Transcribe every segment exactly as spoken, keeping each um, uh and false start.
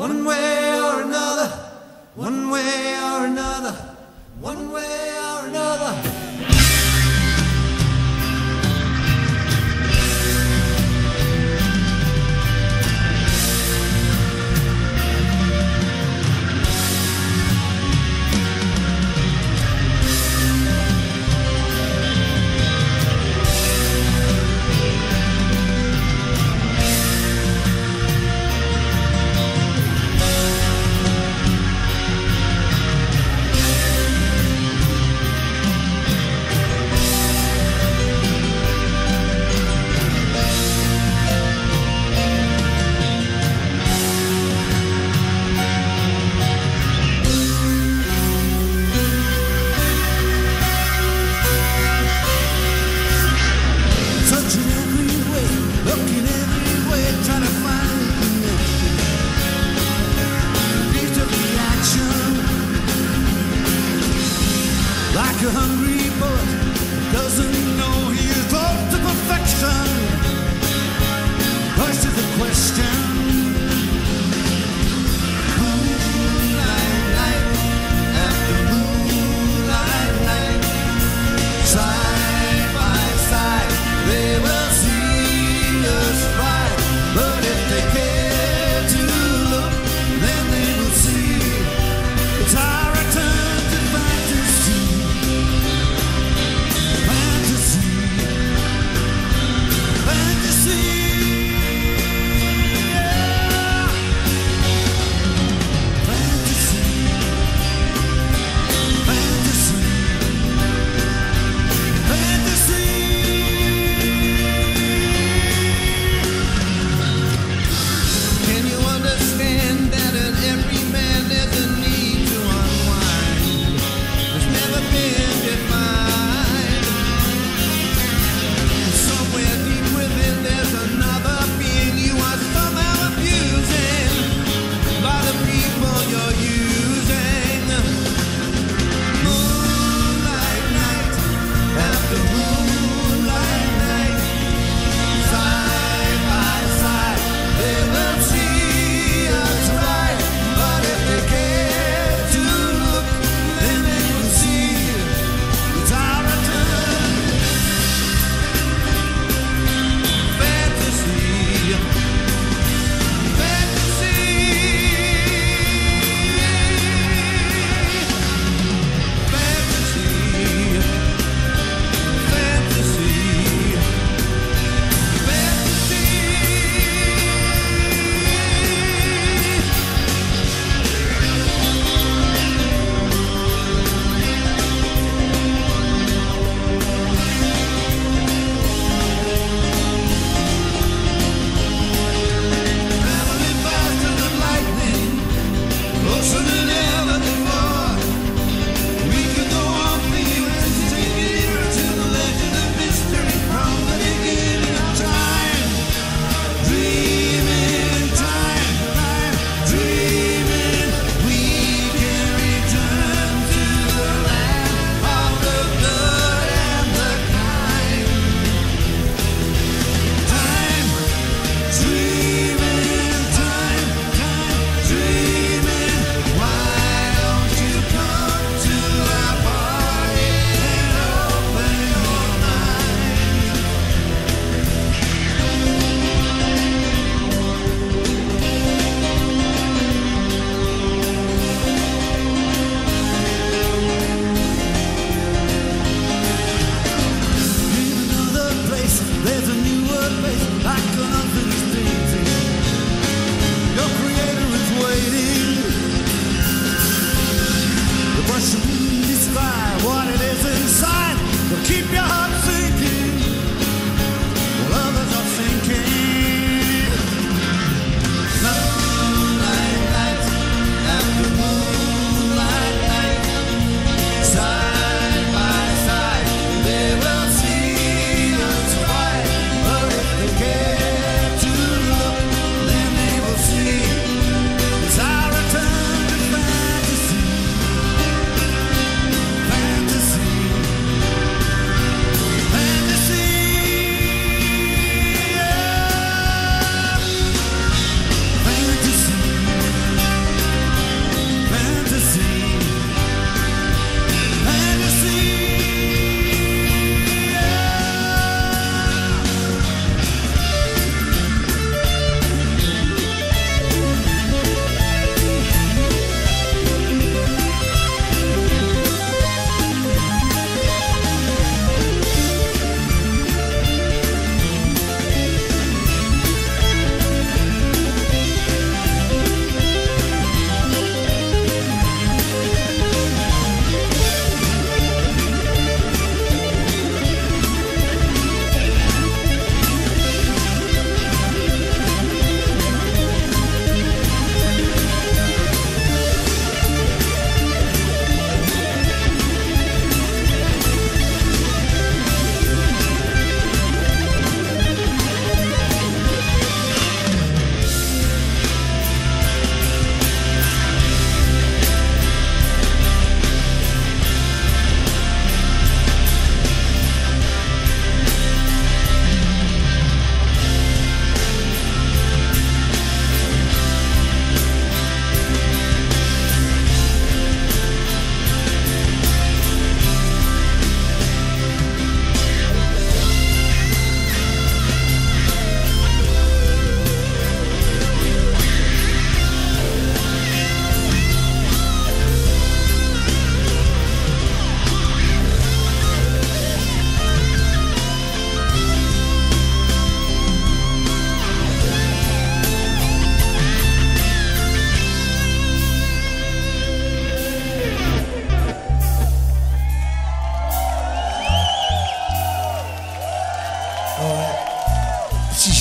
one way or another, one way or another, one way or another.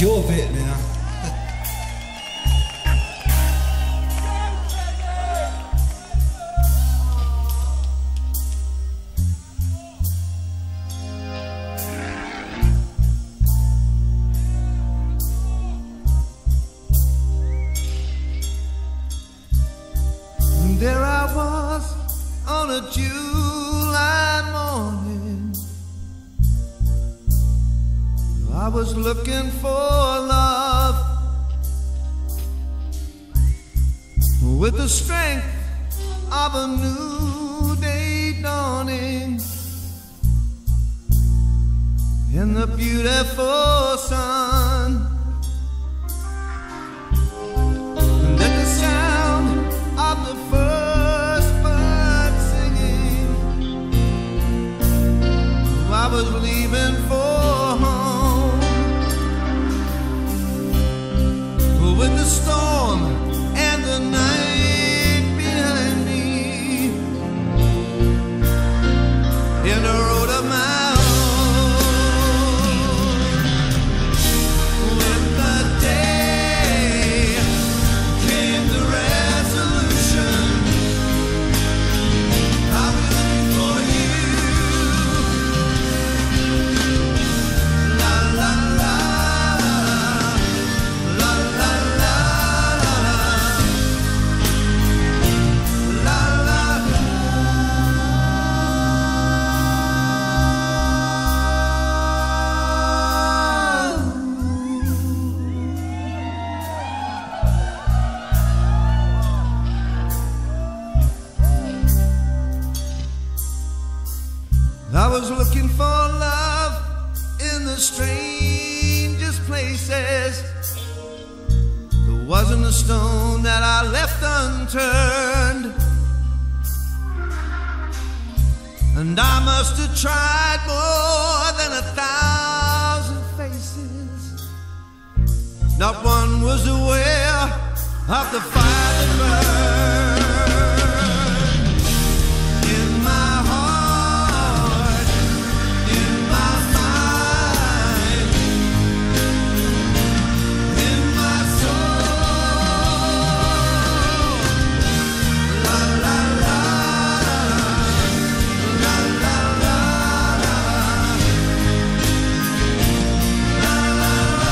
your bit now. There I was on a July morning. I was looking for love with the strength of a new day dawning in the beautiful sun. And at the sound of the first bird singing, I was leaving for home, with the storm and the night behind me, in a road of my I was looking for love in the strangest places. There wasn't a stone that I left unturned, and I must have tried more than a thousand faces. Not one was aware of the fire that burned in my heart, in my mind, in my soul. La la la, la la la, la la la.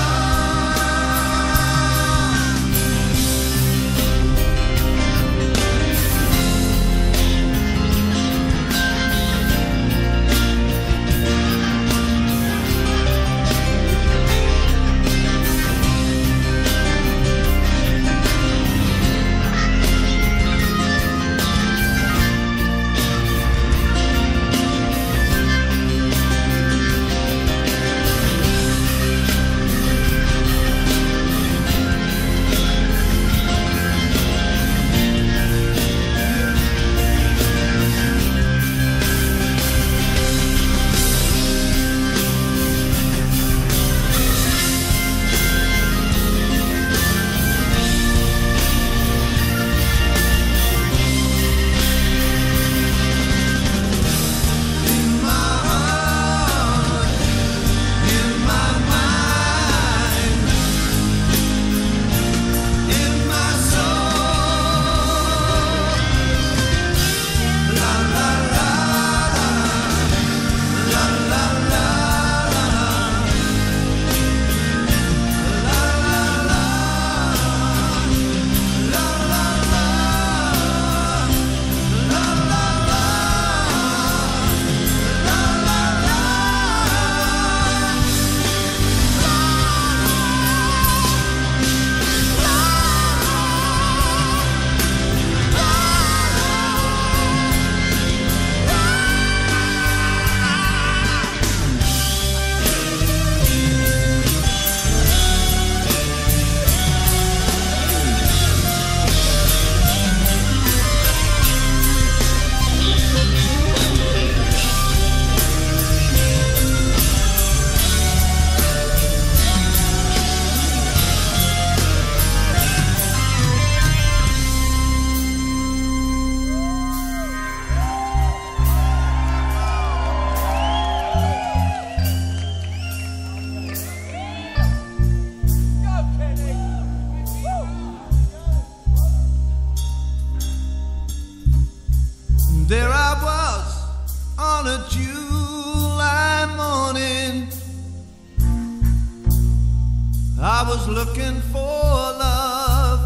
I was looking for love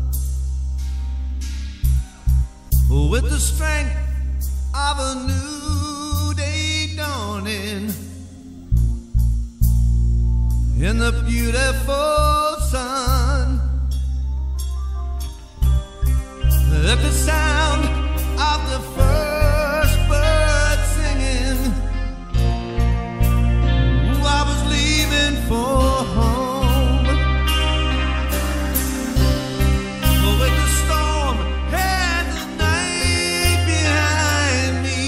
with the strength of a new day dawning in the beautiful sun. At the sound of the first bird singing, ooh, I was leaving for home. But with the storm and the night behind me,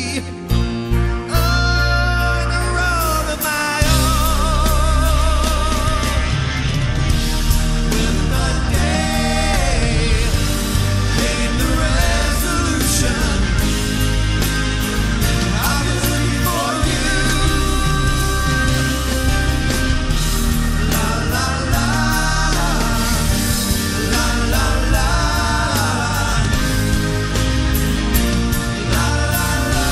on the road of my own, when the day came, the resolution, I was looking for you. La la la, la la la, la la la.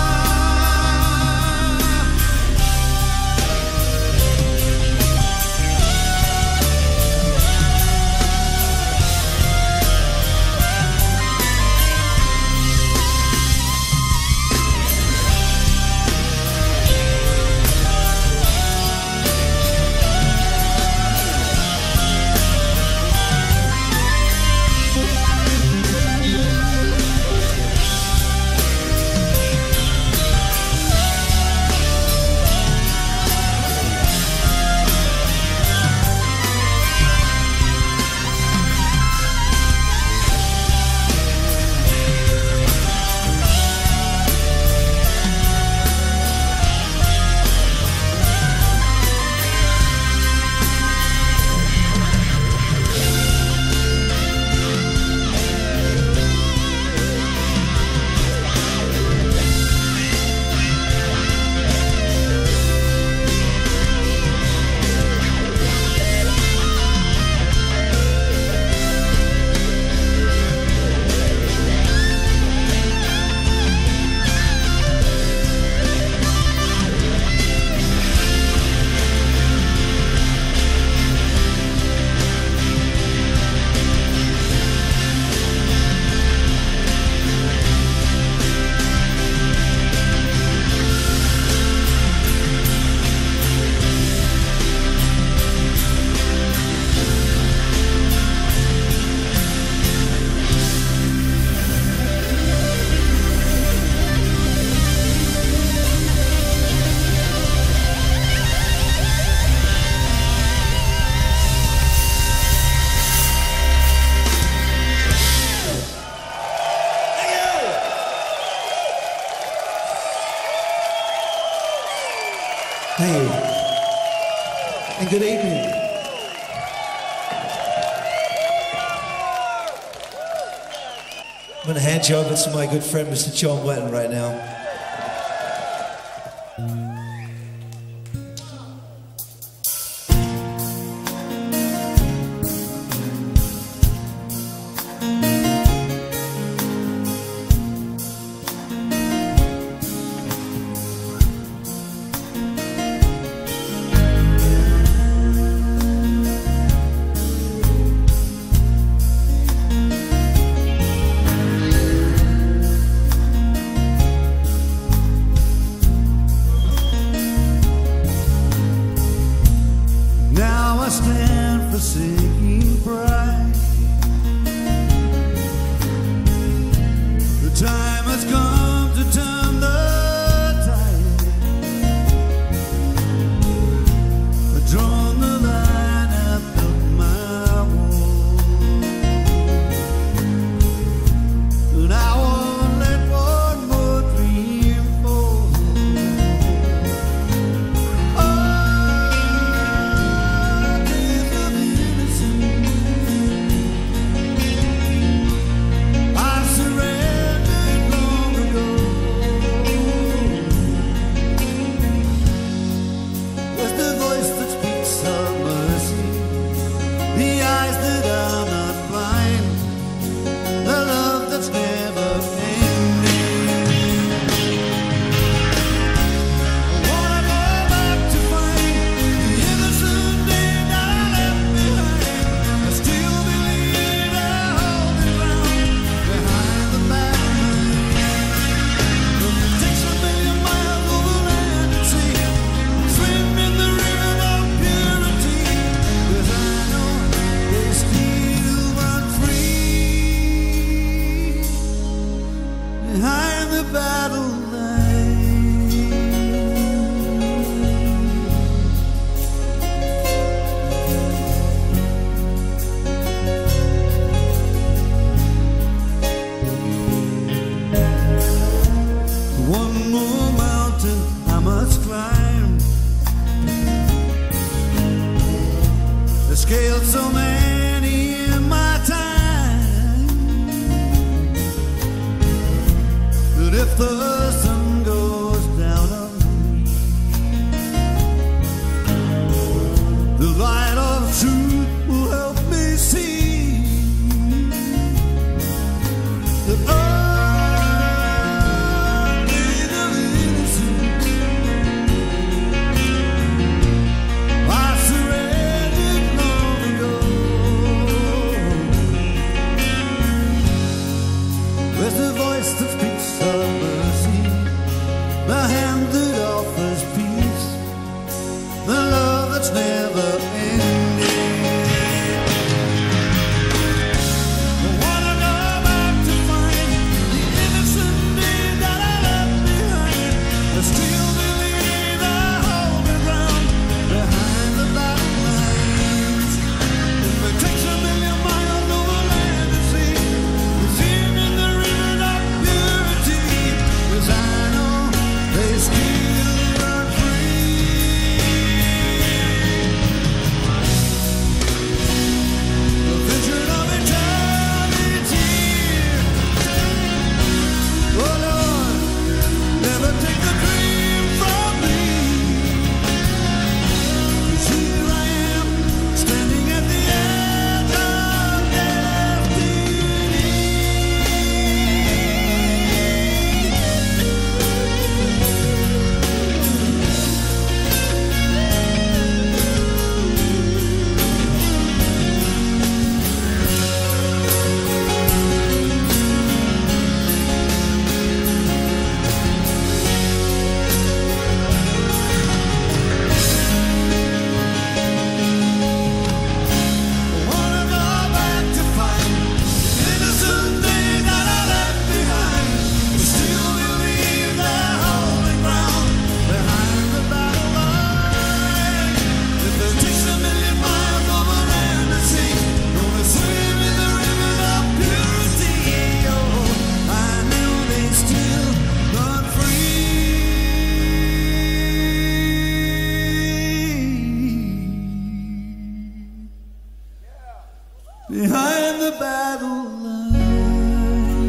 Hey, and good evening. I'm going to hand you over to my good friend, Mister John Wetton, right now. I stand forsaking pride. The time has come to turn the tide. I've drawn the line at the my wall, and I won't let one more dream fall. Oh, days of innocence scaled so many in my time that if the sun goes down on me, the light of truth will help me see that only the innocent I surrendered long ago. Where's the voice that speaks of mercy, the hand that offers peace, the love that's never ending? I wanna go back to find the innocent me that I left behind. I still believe I hold the ground behind the battle lines. If it takes a million miles over land and sea, to swim in the river of purity, 'cause I know they still run free. The vision of eternity. Oh Lord, never take the dream from me. 'Cause here I am, standing at the edge of destiny. I wanna go back to find the innocent day that I left behind. I still believe they're holding ground behind the battle line. If it takes a million miles over land and sea, gonna swim in the river of purity. Oh, I know they still run free. Behind the battle line.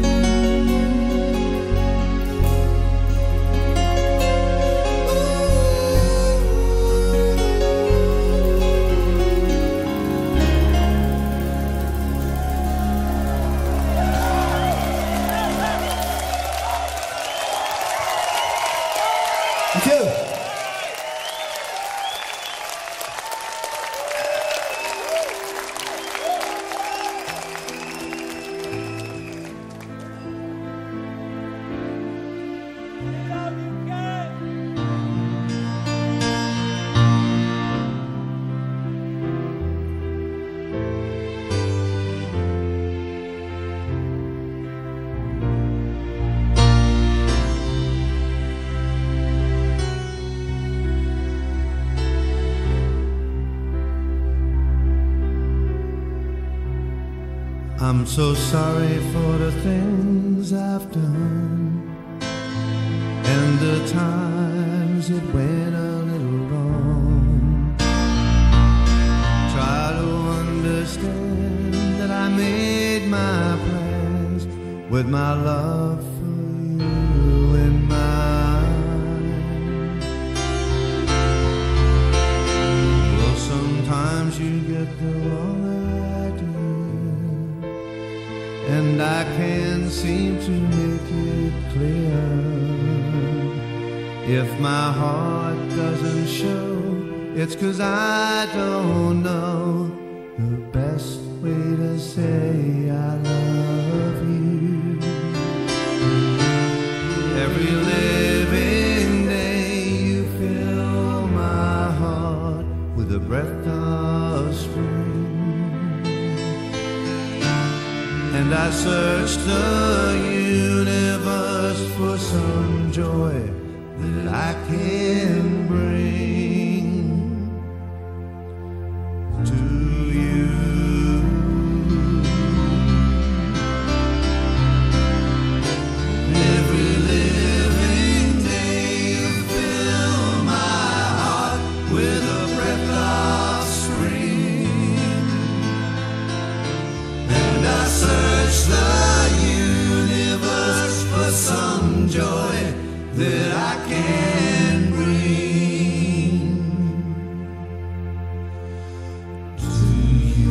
Thank you. I'm so sorry for the things I've done and the times it went a little wrong. Try to understand that I made my plans with my love for you in mind. Well, sometimes you get the wrong idea, and I can't seem to make it clear. If my heart doesn't show, it's 'cause I don't know the best way to say I love you. Every living day you fill my heart with a breath of spring, and I search the universe for some joy that I can bring to you. Every living day you fill my heart with a breath of spring, that I can bring to you.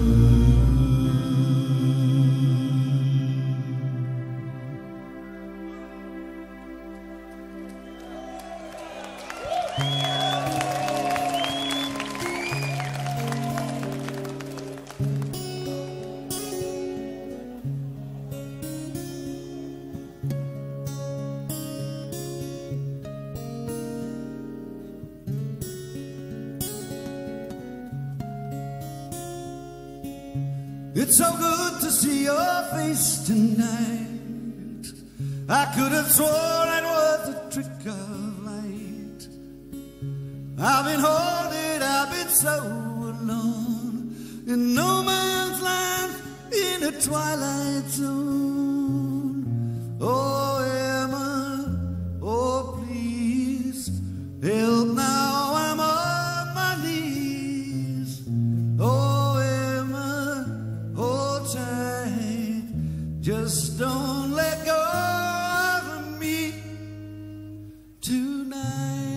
It's so good to see your face tonight. I could have sworn it was a trick of light. I've been haunted, I've been so alone, in no man's land, in a twilight zone. Oh, Emma, oh, please, help now, I'm on my knees. Oh, Emma, hold tight, just don't let go of me tonight.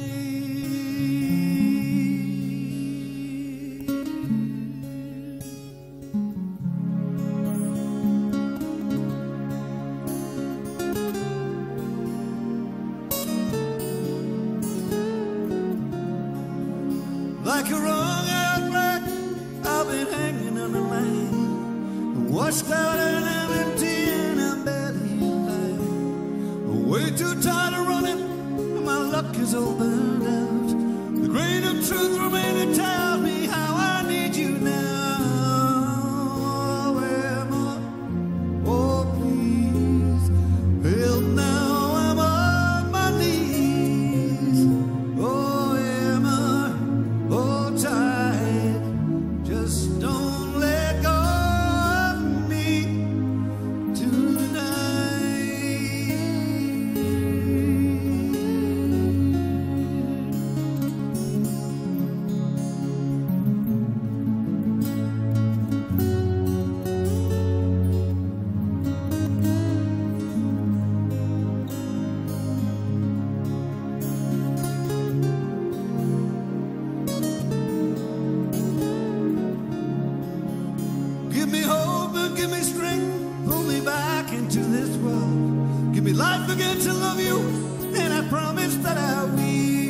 Like a wrong outbreak, I've been hanging on the line, washed out and I'm empty and I'm barely alive. I'm way too tired of running, my luck is all burned out. The grain of truth remaining tells me how I need you now. Oh, Emma, oh please, help now, I'm on my knees. Oh, Emma, hold tight, just don't let go of me tonight. Give me hope and give me strength, pull me back into this world. Give me life again to love you, and I promise that I will.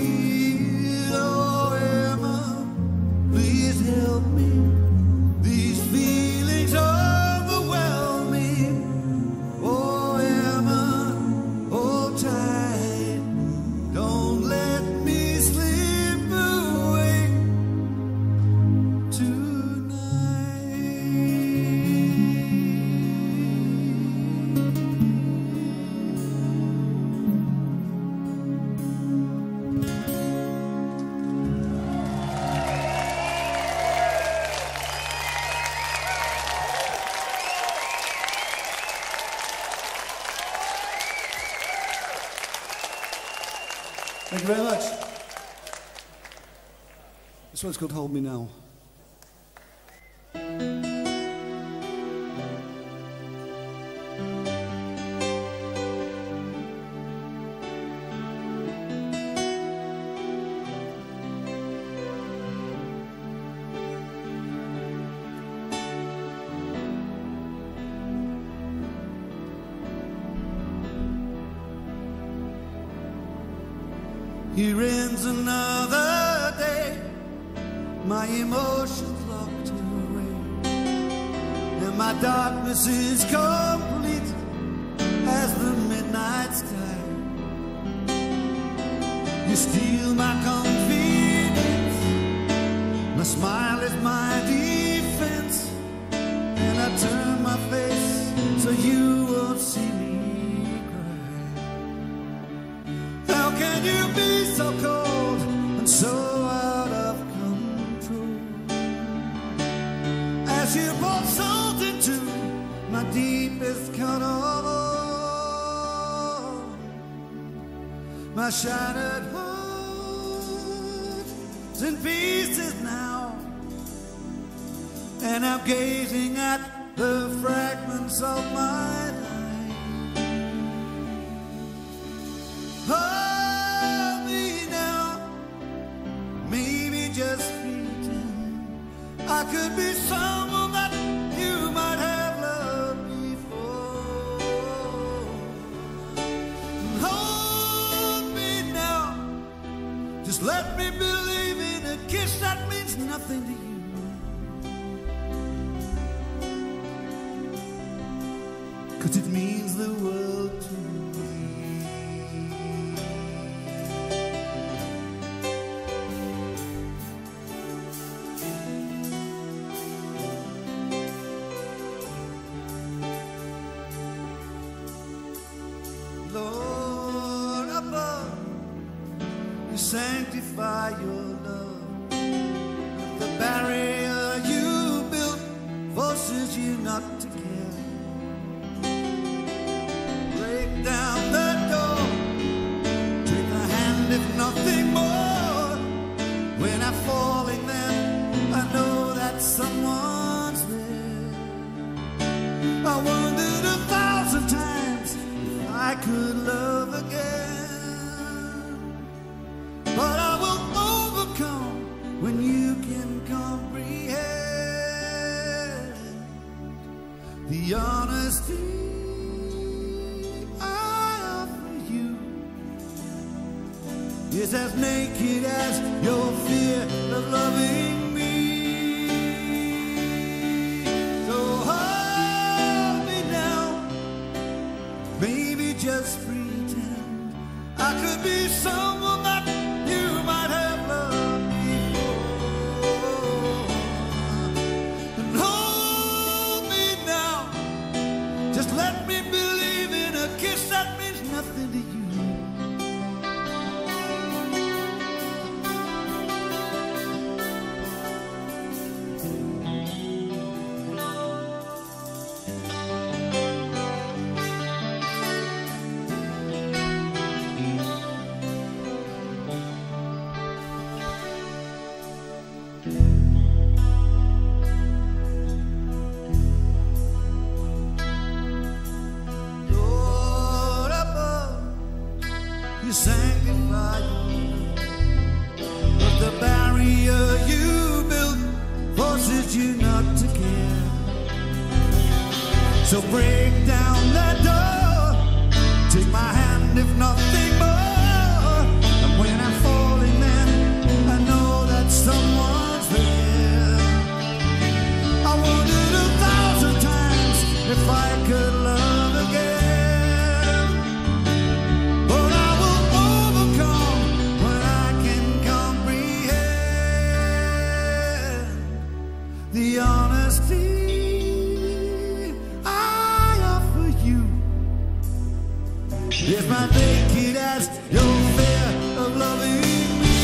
Oh, Emma, please help me. These feelings overwhelm me. Oh, Emma, hold tight. Don't let me slip away Thank you very much. This one's called Hold Me Now. Here ends another day, my emotions locked away, and my darkness is complete as the midnight sky. You steal my confidence, my smile is my defense, and I turn my face so you won't see me. How can you be so cold and so out of control? As you pour salt into my deepest cut of all, my shattered heart's in pieces now, and I'm gazing at the fragments of my life. Hold me now, maybe just pretend I could be someone that you might have loved before. Hold me now, just let me believe in a kiss that means nothing to you. Cause it means the world to me. Lord above, you sanctify your love. The barrier you built forces you not to care. Break down the door, take a hand if nothing more. When I'm falling then I know that someone's there. I wondered a thousand times if I could love again, but I will overcome when you can comprehend the honesty is as naked as your fear of loving me. So hold me now, baby, just pretend I could be someone that you might have loved before. And hold me now, just let me believe in a kiss that means nothing to you. Lord above, you sanctify your love, but the barrier you built forces you not to care. So break down that door, take my hand if nothing more. And when I'm falling then I know that someone's there. I wondered a thousand times if I could love again, but I will overcome when I can comprehend the honesty I offer you. Is my naked as your fear of loving me.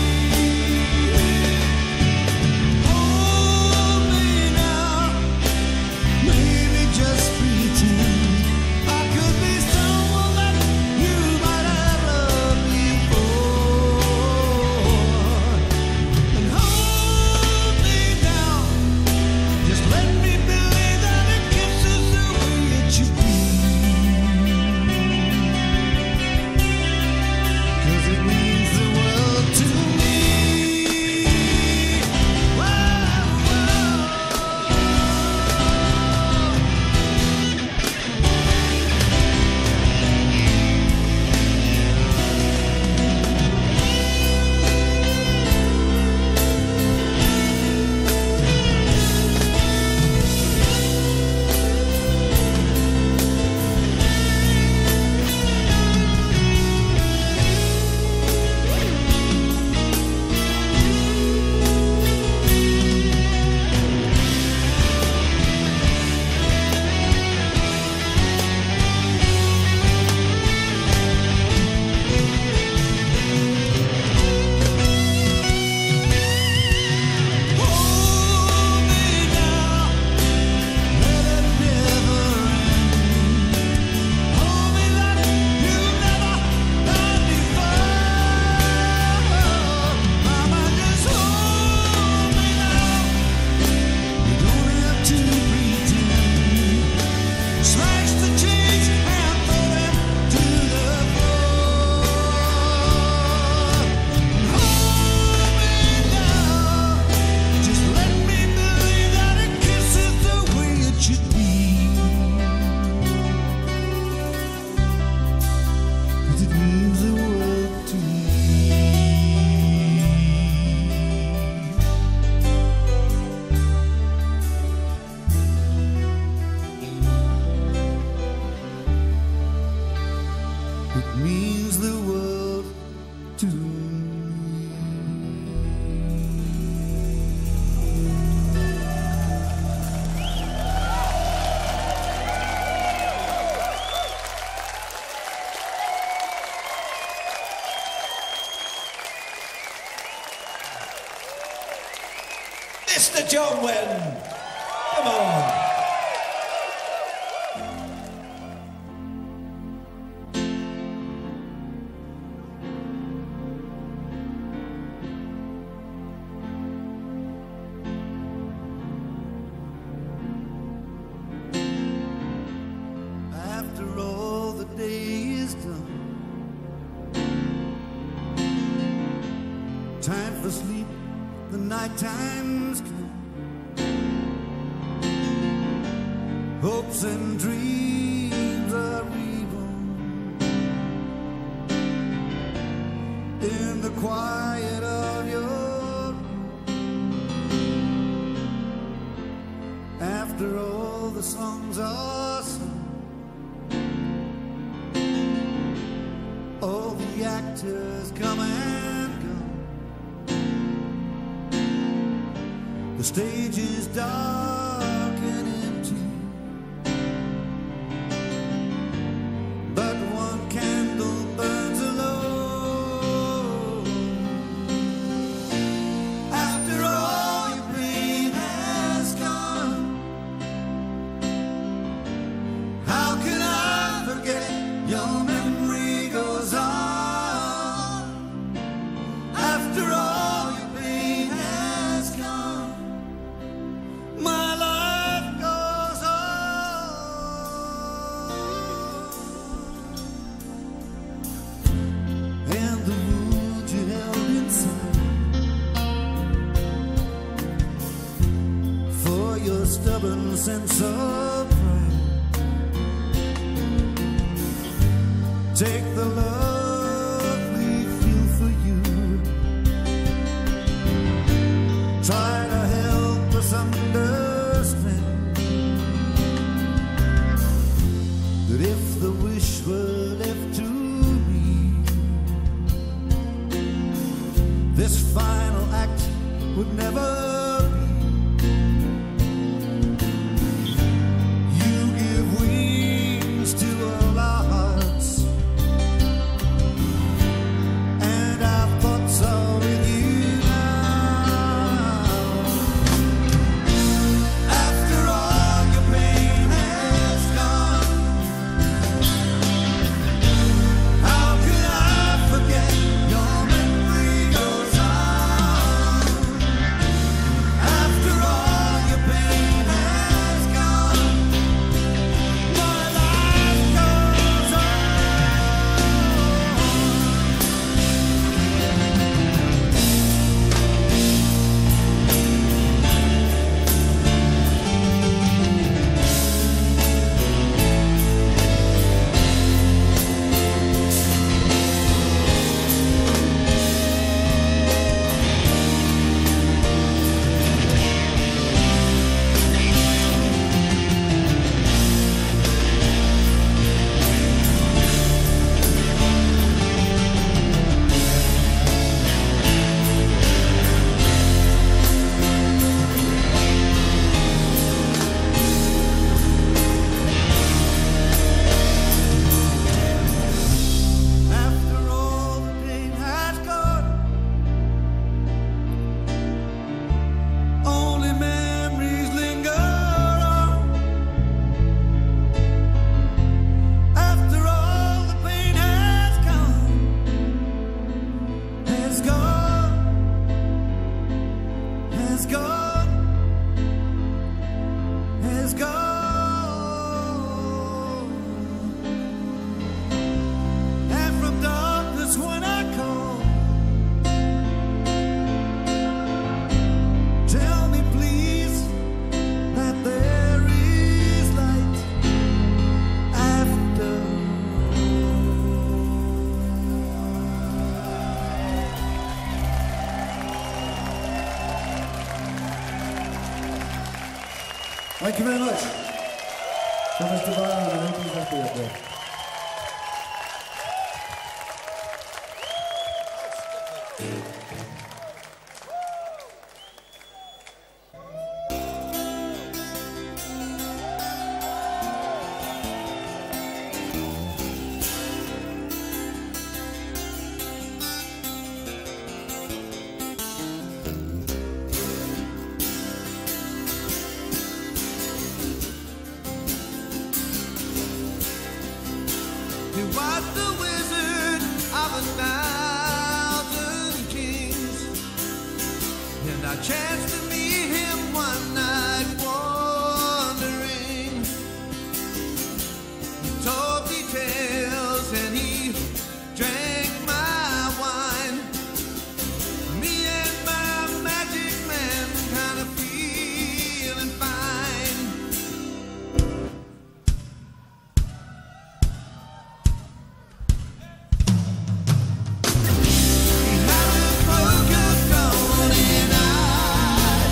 Hold me now, maybe just pretend I could be someone that you might have loved before. And hold me now, just let me believe that a kiss is the way it should be. Cause it means the world to me. Whoa, whoa. John Wetton. Come on. After all the day is done, time for sleep, the night time's come. Hopes and dreams are reborn in the quiet of your room. After all the songs are sung, all the actors come and go. The stage is dark and empty, but one candle burns alone. After all your pain has gone, how can I forget? Your memory goes on. After all your pain has gone, my life goes on. And the wound you held inside, for your stubborn sense of pride, take the love we feel for you. Try to help us understand that if the wish were left to me, this final act would never be. You give wings to all our hearts, and our thoughts are with you now. After all your pain has gone, how can I forget? Your memory goes on. After all your pain has gone, my life goes on. After all the pain has gone, only memories linger on. After all the pain has gone, has gone, has gone, has gone. And from darkness when I call, tell me please that there is light after. Thank you very much. So Mister Brown, I hope he's happy up there. was the wizard of a thousand kings, and I chanced to meet him one night wandering. He told me tales and he drank my wine. Me and my magic man kind of feeling fine. He had a poker going eye,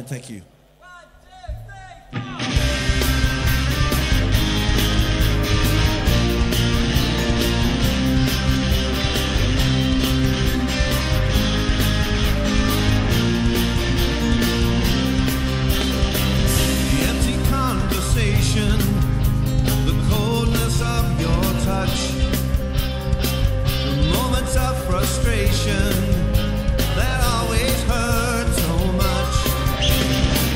time. Thank you. Frustration that always hurt so much.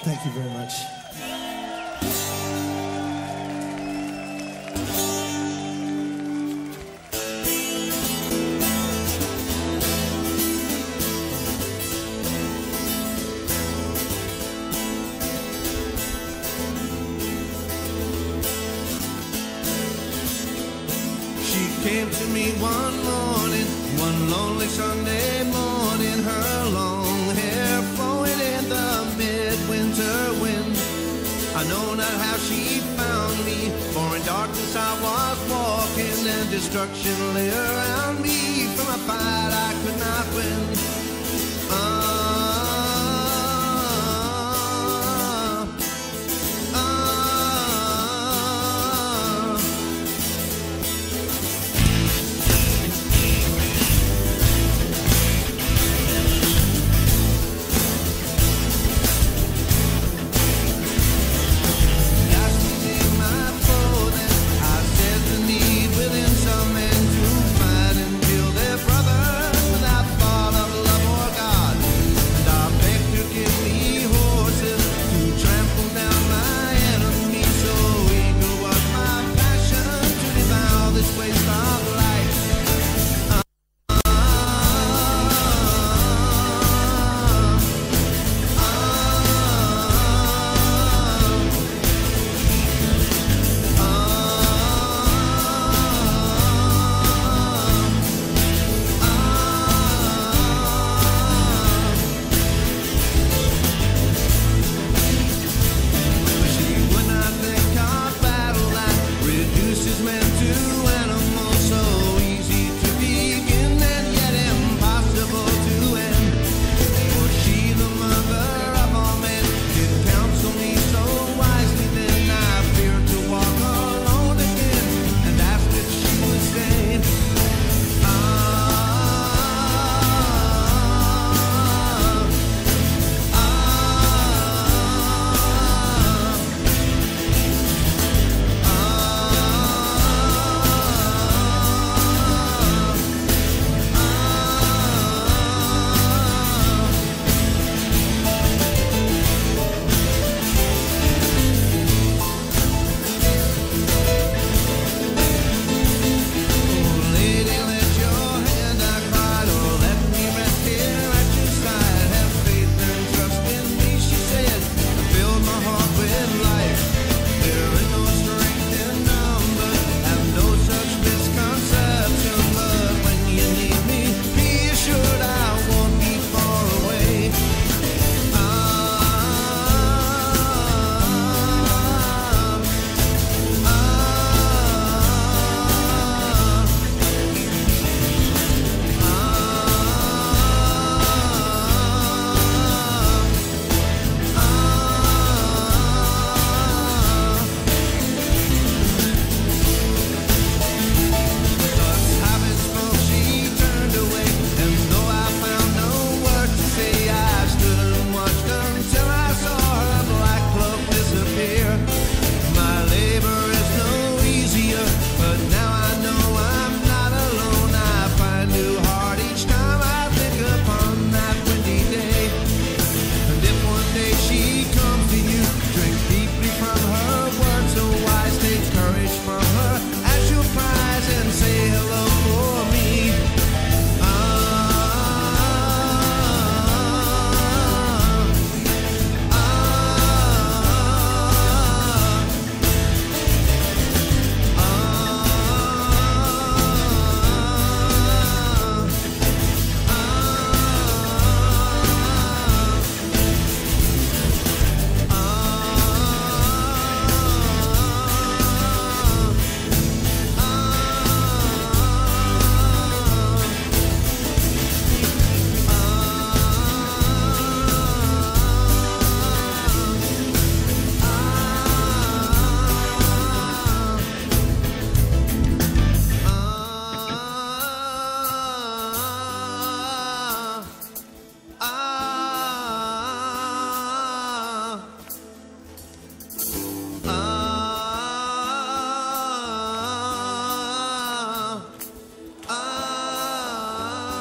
Thank you very much. Came to me one morning, one lonely Sunday morning, her long hair flowing in the midwinter wind. I know not how she found me, for in darkness I was walking, and destruction lay around me. From a fight I could not win. Uh,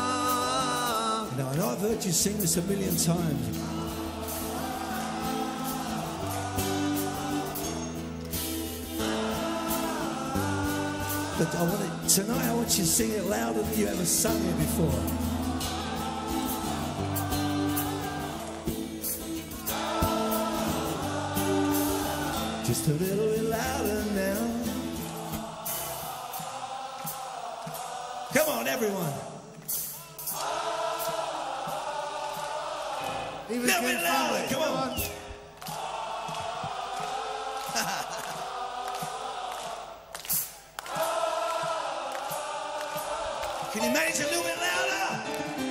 I've heard you sing this a million times. but I want to, tonight I want you to sing it louder than you ever sung it before. Just a little bit louder now. Come on, everyone. A little bit louder, come on. Can you manage a little bit louder?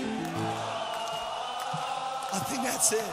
I think that's it.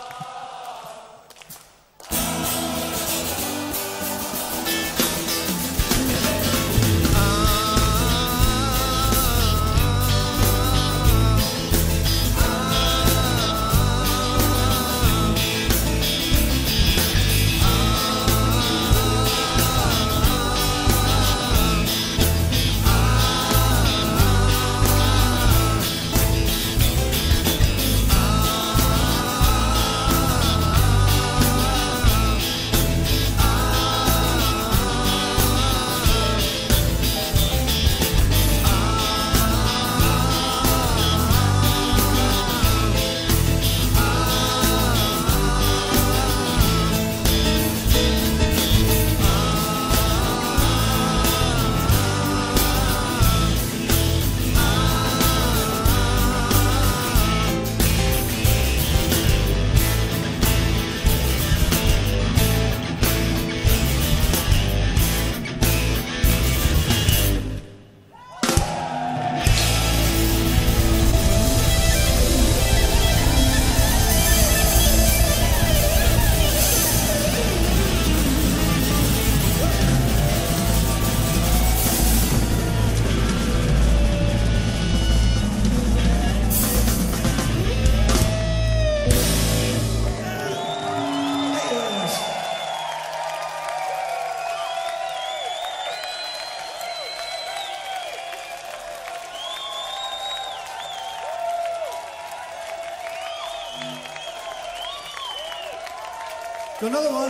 Got another one.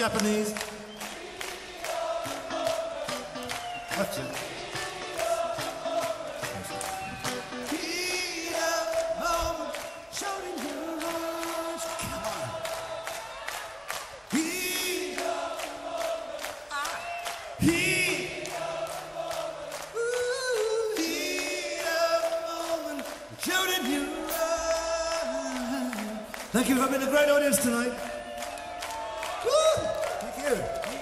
Japanese. That's it. Heat up moment, showing your eyes. Come on. Heat up moment. Heat. Ooh, heat up moment, showing your eyes. Thank you for having a great audience tonight. Woo! Thank you.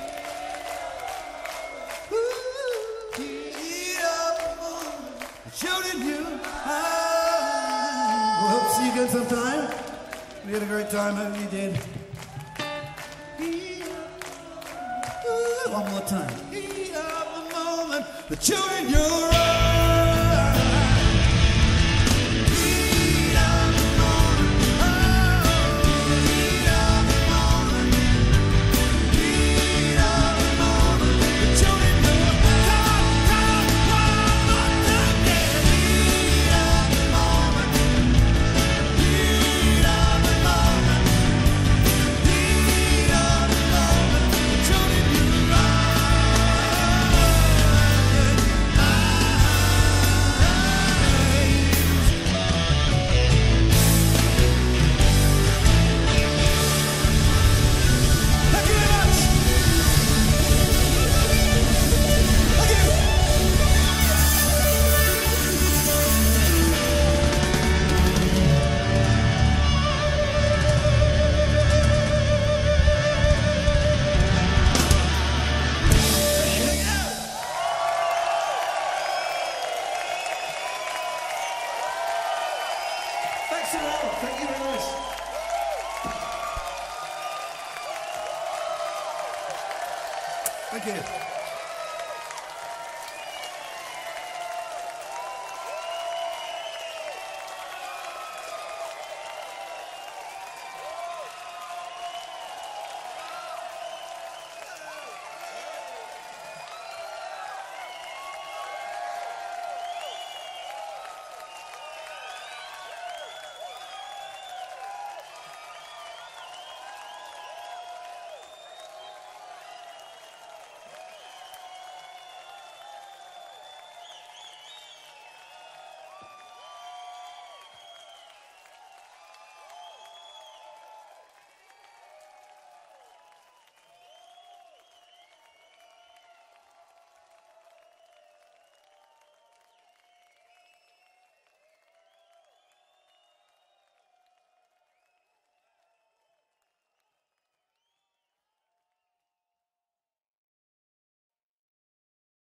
Ooh, heat up moment, showing you eyes. We'll hope to see you again sometime. We had a great time, hope you did. Ooh, One more time. heat up the moment, the joy in your eyes.